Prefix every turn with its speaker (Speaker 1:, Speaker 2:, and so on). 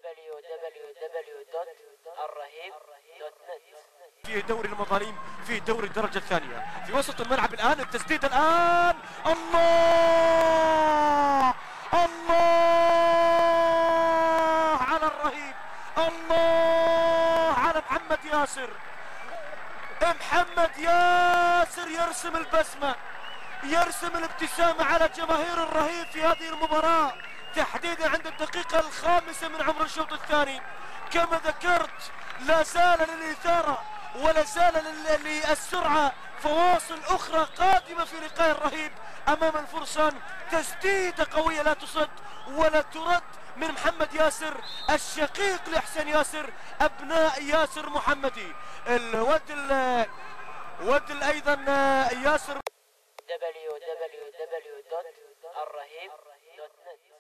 Speaker 1: www.الرهيب.net.
Speaker 2: في دوري المظالم، في دوري الدرجة الثانية، في وسط الملعب الآن التسديد الآن. الله الله على الرهيب، الله على محمد ياسر. محمد ياسر يرسم البسمة، يرسم الابتسامة على جماهير الرهيب في هذه المباراة، تحديدا عند الدقيقة الخامسة من عمر الشوط الثاني. كما ذكرت لا زال للإثارة ولا زال للسرعة فواصل أخرى قادمة في لقاء الرهيب أمام الفرسان. تسديدة قوية لا تصد ولا ترد من محمد ياسر الشقيق لحسين ياسر، أبناء ياسر محمدي. ود أيضا ياسر.
Speaker 1: www.الرهيب.net.